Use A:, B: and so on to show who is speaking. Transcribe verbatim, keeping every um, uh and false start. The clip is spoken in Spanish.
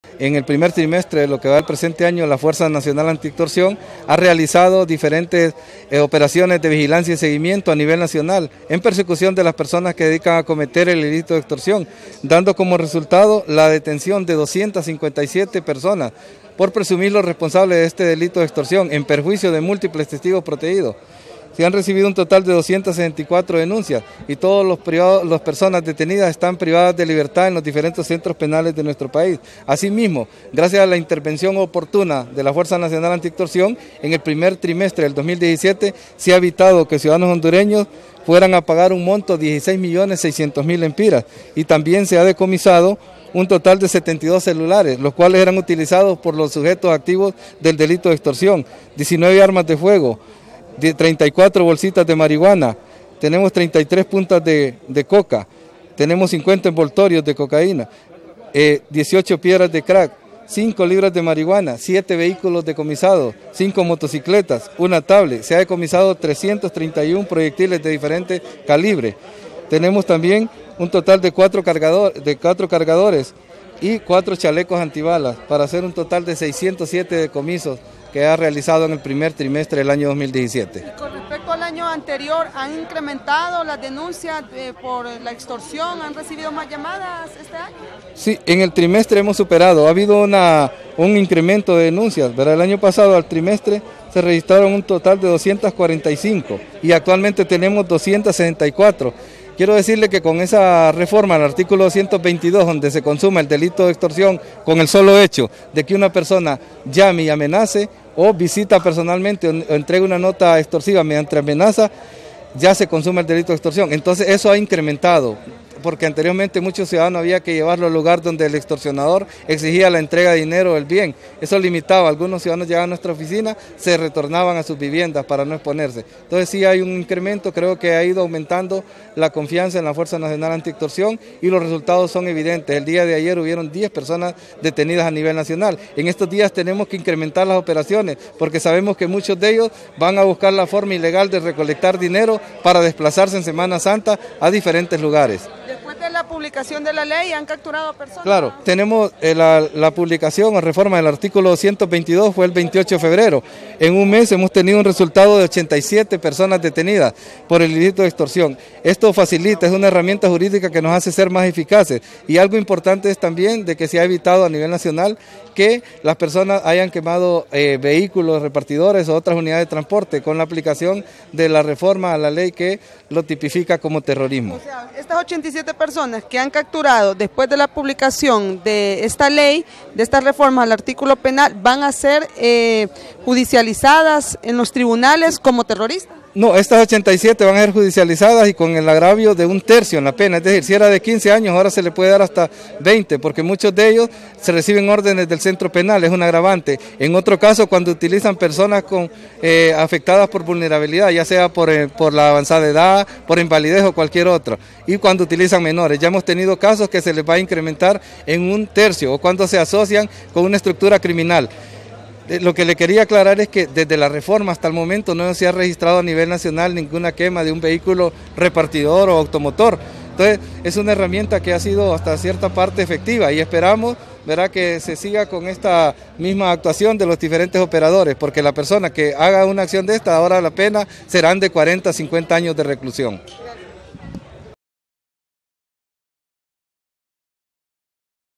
A: En el primer trimestre de lo que va del presente año, la Fuerza Nacional Antiextorsión ha realizado diferentes eh, operaciones de vigilancia y seguimiento a nivel nacional en persecución de las personas que dedican a cometer el delito de extorsión, dando como resultado la detención de doscientas cincuenta y siete personas por presumir los responsables de este delito de extorsión en perjuicio de múltiples testigos protegidos. Se han recibido un total de doscientas sesenta y cuatro denuncias y todas las personas detenidas están privadas de libertad en los diferentes centros penales de nuestro país. Asimismo, gracias a la intervención oportuna de la Fuerza Nacional Antiextorsión, en el primer trimestre del dos mil diecisiete se ha evitado que ciudadanos hondureños fueran a pagar un monto de dieciséis millones seiscientos mil empiras y también se ha decomisado un total de setenta y dos celulares, los cuales eran utilizados por los sujetos activos del delito de extorsión, diecinueve armas de fuego, de treinta y cuatro bolsitas de marihuana, tenemos treinta y tres puntas de, de coca, tenemos cincuenta envoltorios de cocaína, eh, dieciocho piedras de crack, cinco libras de marihuana, siete vehículos decomisados, cinco motocicletas, una tablet. Se ha decomisado trescientos treinta y uno proyectiles de diferentes calibres. Tenemos también un total de cuatro, cargador, de cuatro cargadores y cuatro chalecos antibalas, para hacer un total de seiscientos siete decomisos que ha realizado en el primer trimestre del año dos mil diecisiete.
B: Y con respecto al año anterior, ¿han incrementado las denuncias eh, por la extorsión? ¿Han recibido más llamadas este año?
A: Sí, en el trimestre hemos superado, ha habido una, un incremento de denuncias, ¿verdad? El año pasado al trimestre se registraron un total de doscientas cuarenta y cinco y actualmente tenemos doscientas sesenta y cuatro. Quiero decirle que con esa reforma al artículo doscientos veintidós, donde se consuma el delito de extorsión con el solo hecho de que una persona llame y amenace o visita personalmente o entregue una nota extorsiva mediante amenaza, ya se consume el delito de extorsión. Entonces eso ha incrementado, porque anteriormente muchos ciudadanos había que llevarlo al lugar donde el extorsionador exigía la entrega de dinero o el bien. Eso limitaba, algunos ciudadanos llegaban a nuestra oficina, se retornaban a sus viviendas para no exponerse. Entonces sí hay un incremento, creo que ha ido aumentando la confianza en la Fuerza Nacional Antiextorsión y los resultados son evidentes. El día de ayer hubieron diez personas detenidas a nivel nacional. En estos días tenemos que incrementar las operaciones, porque sabemos que muchos de ellos van a buscar la forma ilegal de recolectar dinero para desplazarse en Semana Santa a diferentes lugares.
B: Después de la publicación de la ley, ¿han capturado personas?
A: Claro, tenemos eh, la, la publicación o reforma del artículo doscientos veintidós, fue el veintiocho de febrero. En un mes hemos tenido un resultado de ochenta y siete personas detenidas por el delito de extorsión. Esto facilita, es una herramienta jurídica que nos hace ser más eficaces. Y algo importante es también de que se ha evitado a nivel nacional que las personas hayan quemado eh, vehículos, repartidores o otras unidades de transporte con la aplicación de la reforma a la ley que lo tipifica como terrorismo.
B: O sea, estas ochenta y siete personas que han capturado después de la publicación de esta ley, de esta reforma al artículo penal, ¿van a ser eh, judicializadas en los tribunales como terroristas?
A: No, estas ochenta y siete van a ser judicializadas y con el agravio de un tercio en la pena, es decir, si era de quince años, ahora se le puede dar hasta veinte, porque muchos de ellos se reciben órdenes del centro penal, es un agravante. En otro caso, cuando utilizan personas con, eh, afectadas por vulnerabilidad, ya sea por, eh, por la avanzada edad, por invalidez o cualquier otro, y cuando utilizan menores, ya hemos tenido casos que se les va a incrementar en un tercio, o cuando se asocian con una estructura criminal. Lo que le quería aclarar es que desde la reforma hasta el momento no se ha registrado a nivel nacional ninguna quema de un vehículo repartidor o automotor. Entonces es una herramienta que ha sido hasta cierta parte efectiva y esperamos, verá, que se siga con esta misma actuación de los diferentes operadores, porque la persona que haga una acción de esta, ahora la pena serán de cuarenta a cincuenta años de reclusión.